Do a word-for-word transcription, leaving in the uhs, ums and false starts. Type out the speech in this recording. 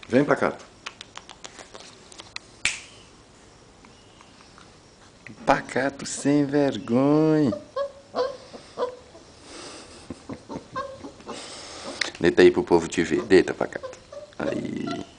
Vem, Pacato. Pacato sem vergonha. Deita aí pro povo te ver. Deita, Pacato. Aí.